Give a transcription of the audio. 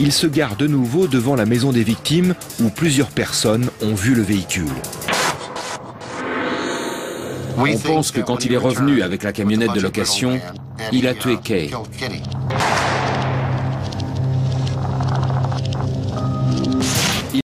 il se gare de nouveau devant la maison des victimes où plusieurs personnes ont vu le véhicule. On pense que quand il est revenu avec la camionnette de location, il a tué Kay.